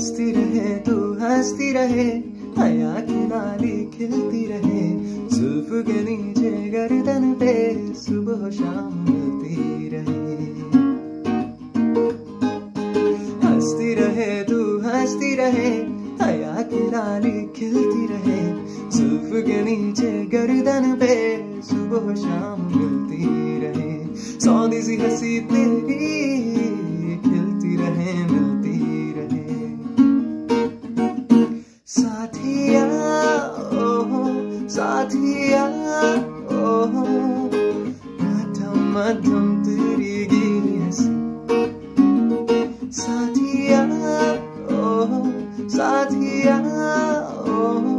हंसती रहे, हया की लाली खिलती रहे, जुल्फ के नीचे गर्दन पे सुबह शाम मिलती रहे। हंसती रहे, हया की लाली खिलती रहे, जुल्फ के नीचे गर्दन पे सुबह शाम मिलती रहे। सौंधी सी हंसी तेरी खिलती रहे, मिलती रहे। साथिया ओहो, साथिया ओहो, मध्यम मध्यम तेरी गीली हंसी। साथिया ओहो, साथिया ओहो,